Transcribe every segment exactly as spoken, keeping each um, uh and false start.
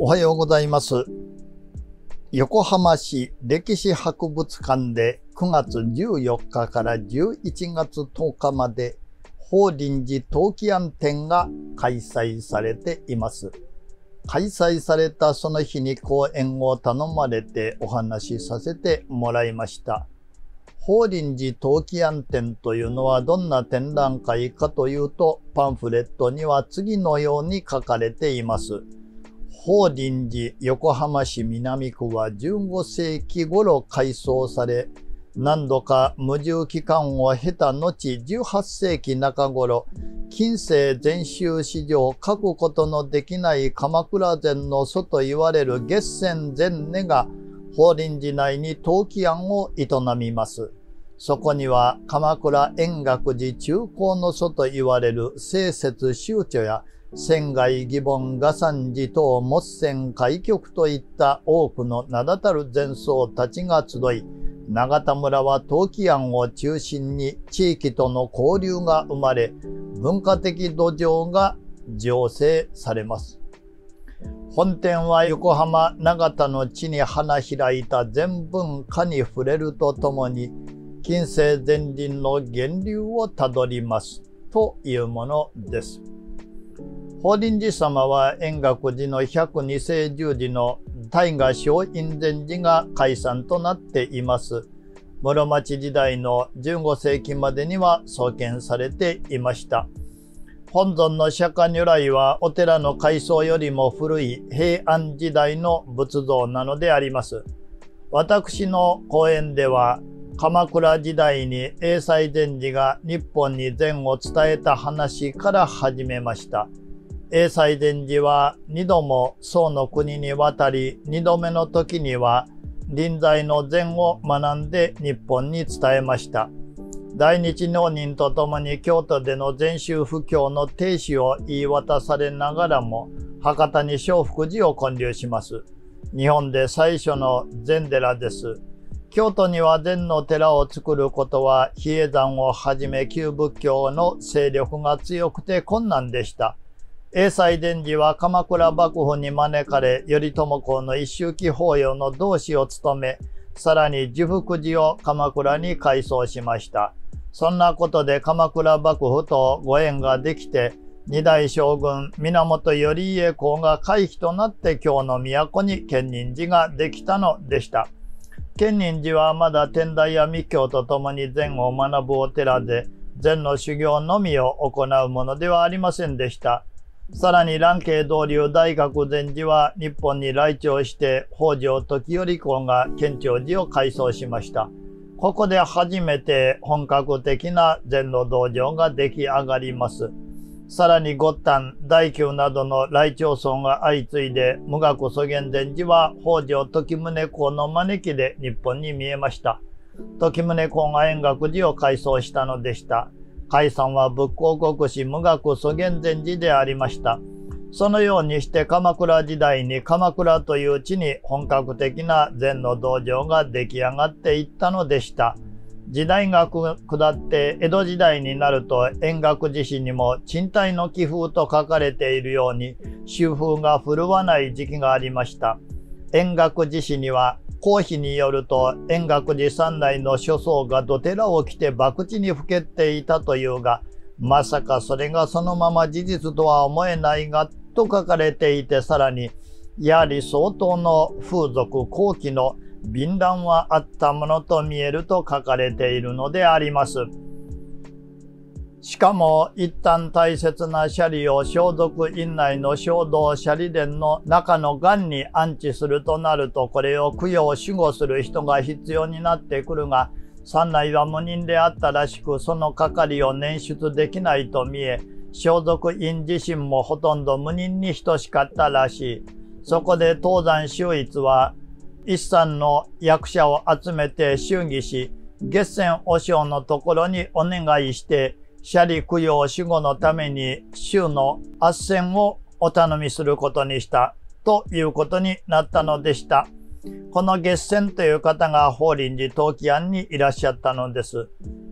おはようございます。横浜市歴史博物館でくがつじゅうよっかからじゅういちがつとおかまで法輪寺陶器庵展が開催されています。開催されたその日に講演を頼まれてお話しさせてもらいました。法輪寺陶器庵展というのはどんな展覧会かというと、パンフレットには次のように書かれています。法輪寺横浜市南区はじゅうごせいき頃改装され、何度か無住期間を経た後、じゅうはっせいきなか頃、近世禅宗史上書くことのできない鎌倉禅の祖と言われる月泉禅師が法輪寺内に陶器庵を営みます。そこには鎌倉円覚寺中興の祖と言われる清節宗著や仙外義梵雅山寺等没仙開局といった多くの名だたる禅僧たちが集い、長田村は陶器庵を中心に地域との交流が生まれ、文化的土壌が醸成されます。本展は横浜長田の地に花開いた禅文化に触れるとともに、近世禅林の源流をたどりますというものです。法輪寺様は円覚寺のひゃくにせい十字の大河松陰禅寺が開山となっています。室町時代のじゅうごせいきまでには創建されていました。本尊の釈迦如来はお寺の開創よりも古い平安時代の仏像なのであります。私の講演では、鎌倉時代に栄西禅師が日本に禅を伝えた話から始めました。栄西禅師はにども宋の国に渡り、にどめの時には臨済の禅を学んで日本に伝えました。大日上人と共に京都での禅宗布教の停止を言い渡されながらも、博多に聖福寺を建立します。日本で最初の禅寺です。京都には禅の寺を作ることは、比叡山をはじめ旧仏教の勢力が強くて困難でした。栄西禅師は鎌倉幕府に招かれ、頼朝公の一周忌法要の同志を務め、さらに寿福寺を鎌倉に改装しました。そんなことで鎌倉幕府とご縁ができて、二代将軍源頼家公が回避となって京の都に建仁寺ができたのでした。建仁寺はまだ天台や密教とともに禅を学ぶお寺で、禅の修行のみを行うものではありませんでした。さらに蘭渓道流大覚禅師は日本に来庁して北条時頼公が建長寺を改装しました。ここで初めて本格的な禅の道場が出来上がります。さらに五反、大久などの来庁村が相次いで無学祖元禅師は北条時宗公の招きで日本に見えました。時宗公が円覚寺を改装したのでした。開山は仏光国師無学祖元禅師でありました。そのようにして鎌倉時代に鎌倉という地に本格的な禅の道場が出来上がっていったのでした。時代が下って江戸時代になると円覚寺史にも賃貸の気風と書かれているように修風が振るわない時期がありました。円覚寺史には公費によると円覚寺山内の諸僧が土寺を着て博打にふけっていたというが、まさかそれがそのまま事実とは思えないがと書かれていて、さらにやはり相当の風俗後期の敏乱はあったものと見えると書かれているのであります。しかも一旦大切な舎利を装束院内の正道舎利殿の中の壇に安置するとなると、これを供養守護する人が必要になってくるが、山内は無人であったらしく、その係を捻出できないと見え、装束院自身もほとんど無人に等しかったらしい。そこで東山宗一は、一山の役者を集めて祝儀し、月泉和尚のところにお願いして、舎利供養守護のために宗の斡旋をお頼みすることにしたということになったのでした。この月泉という方が法輪寺陶器庵にいらっしゃったのです。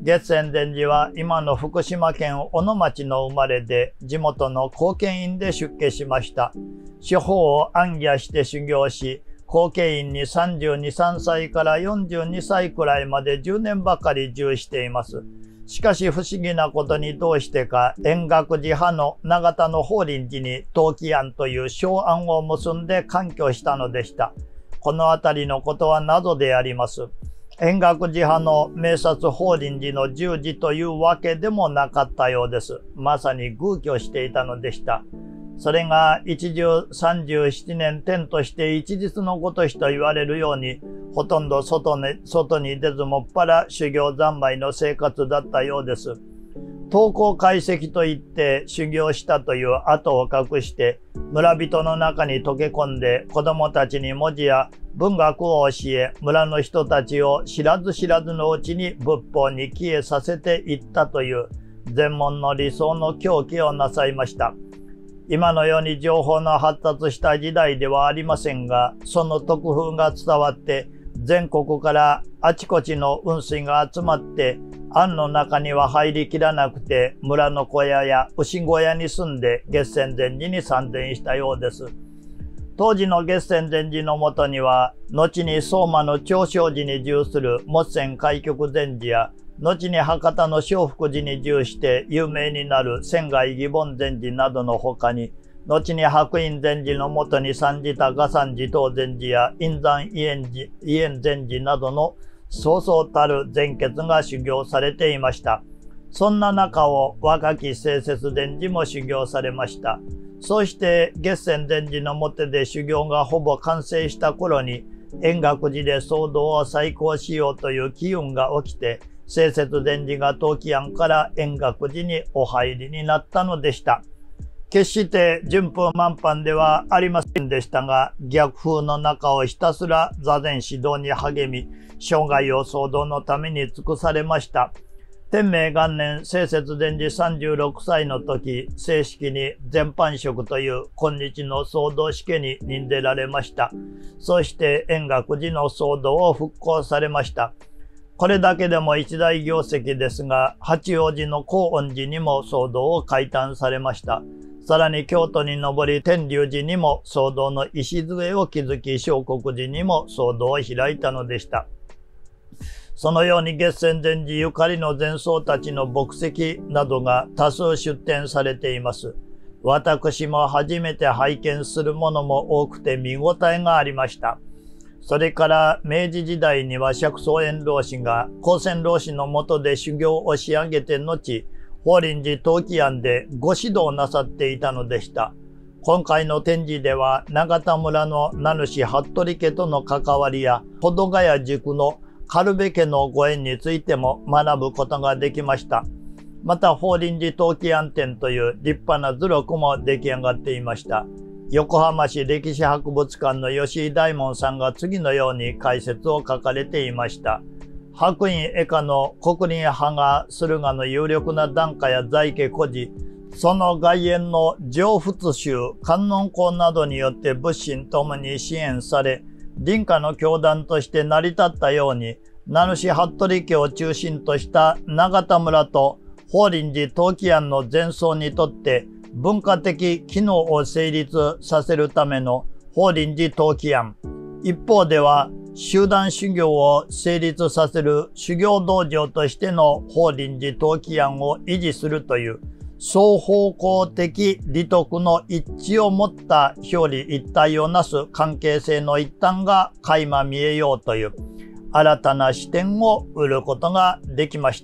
月泉禅師は今の福島県小野町の生まれで、地元の後見院で出家しました。手法を暗記して修行し、後見院にさんじゅうに、さんさいからよんじゅうにさいくらいまでじゅうねんばかり住しています。しかし不思議なことにどうしてか円覚寺派の長田の法輪寺に陶器庵という小庵を結んで環境したのでした。このあたりのことは謎であります。円覚寺派の名刹法輪寺の住持というわけでもなかったようです。まさに偶居していたのでした。それが一汁三十七年天として一日のごとしと言われるように、ほとんど外に、外に出ずもっぱら修行三昧の生活だったようです。登校解析といって修行したという跡を隠して、村人の中に溶け込んで子供たちに文字や文学を教え、村の人たちを知らず知らずのうちに仏法に帰依させていったという禅門の理想の狂気をなさいました。今のように情報の発達した時代ではありませんが、その特風が伝わって全国からあちこちの雲水が集まって庵の中には入りきらなくて村の小屋や牛小屋に住んで月泉禅師に参禅したようです。当時の月泉禅師のもとには後に相馬の長生寺に住する没泉開局禅師や後に博多の正福寺に住して有名になる仙外義梵禅師などの他に、後に白隠禅師のもとに参じた賀山寺東禅師や印山伊縁寺、伊縁禅師などのそうそうたる禅傑が修行されていました。そんな中を若き清雪禅師も修行されました。そうして月泉禅師のもとで修行がほぼ完成した頃に、円覚寺で騒動を再興しようという機運が起きて、清雪禅師が陶器庵から円覚寺にお入りになったのでした。決して順風満帆ではありませんでしたが、逆風の中をひたすら座禅指導に励み、生涯を騒動のために尽くされました。天明元年、清雪禅師さんじゅうろくさいの時、正式に全般職という今日の騒動試験に任ぜられました。そして円覚寺の騒動を復興されました。これだけでも一大業績ですが、八王子の高恩寺にも騒動を開壇されました。さらに京都に上り天龍寺にも騒動の礎を築き、聖国寺にも騒動を開いたのでした。そのように月泉禅師ゆかりの禅僧たちの墨跡などが多数出展されています。私も初めて拝見するものも多くて見応えがありました。それから明治時代には釈宗円老師が高専老師の下で修行を仕上げて後、法輪寺陶器庵でご指導なさっていたのでした。今回の展示では長田村の名主服部家との関わりや保土ヶ谷塾の軽部家のご縁についても学ぶことができました。また法輪寺陶器庵展という立派な図録も出来上がっていました。横浜市歴史博物館の吉井大門さんが次のように解説を書かれていました。白隠絵下の国林派が駿河の有力な檀家や在家孤児、その外縁の上仏宗、観音公などによって仏心ともに支援され、林家の教団として成り立ったように、名主服部家を中心とした長田村と法輪寺陶器庵の禅僧にとって文化的機能を成立させるための法輪寺陶器庵。一方では集団修行を成立させる修行道場としての法輪寺陶器庵を維持するという双方向的利得の一致を持った表裏一体をなす関係性の一端が垣間見えようという新たな視点を得ることができました。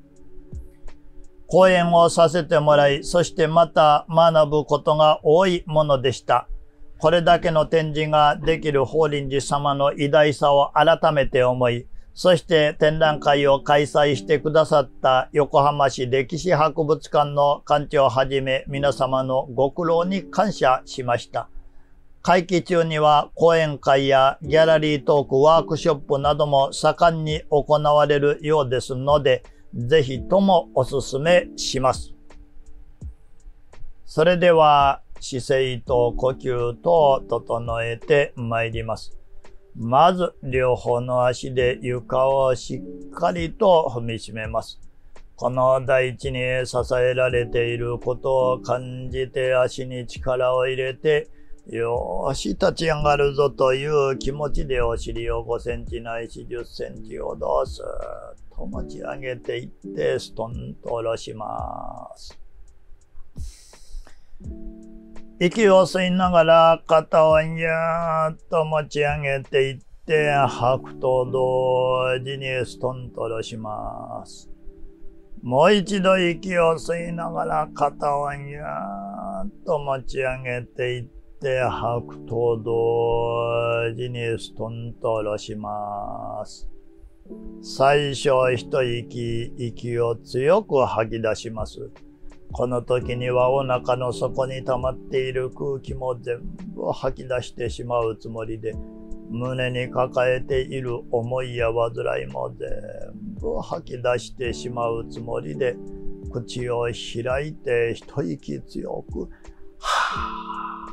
講演をさせてもらい、そしてまた学ぶことが多いものでした。これだけの展示ができる法輪寺様の偉大さを改めて思い、そして展覧会を開催してくださった横浜市歴史博物館の館長をはじめ皆様のご苦労に感謝しました。会期中には講演会やギャラリートーク、ワークショップなども盛んに行われるようですので、ぜひともお勧めします。それでは姿勢と呼吸と整えてまいります。 まず両方の足で床をしっかりと踏みしめます。この大地に支えられていることを感じて足に力を入れて、よーし立ち上がるぞという気持ちでお尻をごセンチないしじゅっセンチほどスーッと持ち上げていってストンと下ろします。息を吸いながら肩をぎゅーっと持ち上げていって吐くと同時にストンと下ろします。もう一度息を吸いながら肩をぎゅーっと持ち上げていって吐くと同時にストンと下ろします。最初一息、息を強く吐き出します。この時にはお腹の底に溜まっている空気も全部吐き出してしまうつもりで、胸に抱えている思いや煩いも全部吐き出してしまうつもりで、口を開いて一息強く、は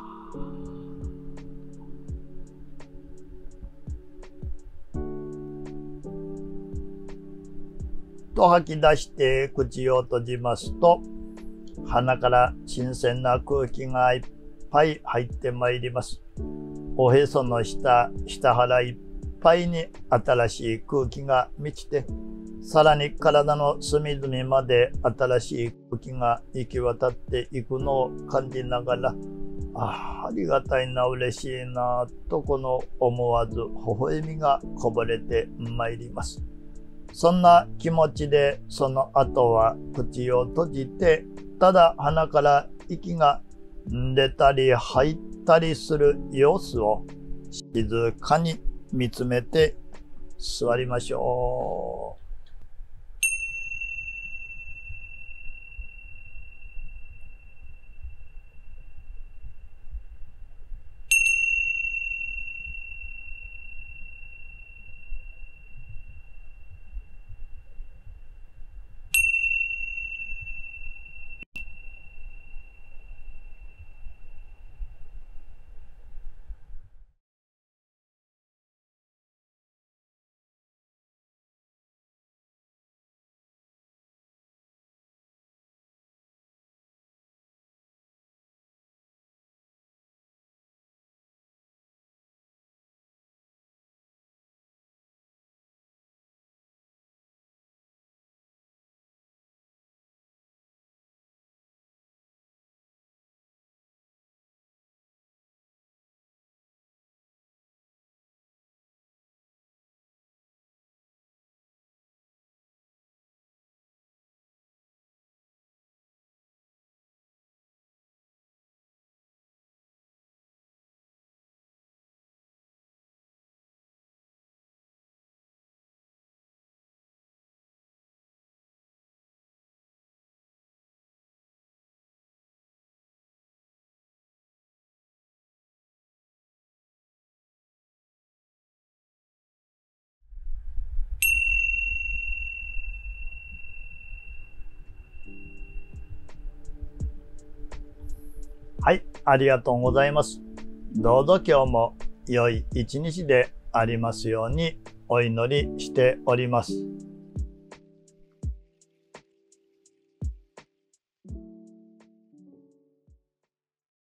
ぁと吐き出して口を閉じますと、鼻から新鮮な空気がいっぱい入ってまいります。おへその下、下腹いっぱいに新しい空気が満ちて、さらに体の隅々まで新しい空気が行き渡っていくのを感じながら、ああ、ありがたいな、嬉しいな、とこの思わず微笑みがこぼれてまいります。そんな気持ちで、その後は口を閉じて、ただ鼻から息が出たり入ったりする様子を静かに見つめて座りましょう。はい、ありがとうございます。どうぞ今日も良い一日でありますようにお祈りしております。